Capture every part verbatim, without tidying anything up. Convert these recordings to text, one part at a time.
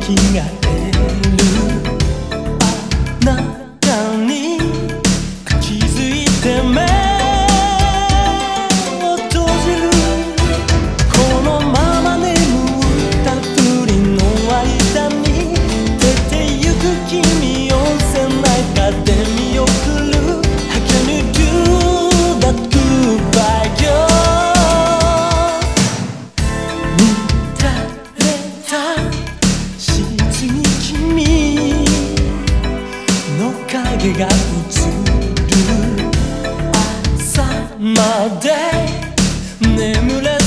きがえるあなたに気づいて目を閉じるこのまま眠ったふりの間に出てゆく君を背中で見送る How can you do that goodbye girl 影が映る朝まで眠れ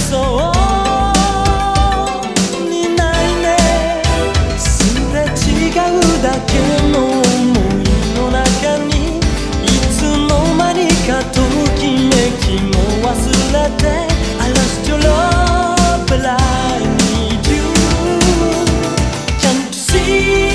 そうにないねすれ違うだけの想いの中にいつの間にかときめきも忘れて I lost your love but I need you Can't you see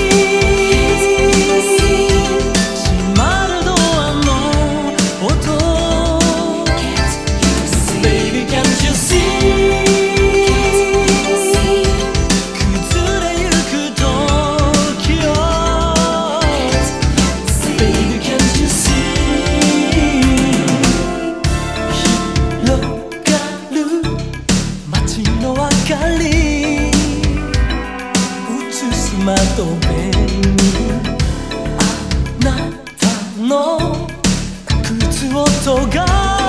窓辺にあなたの靴音が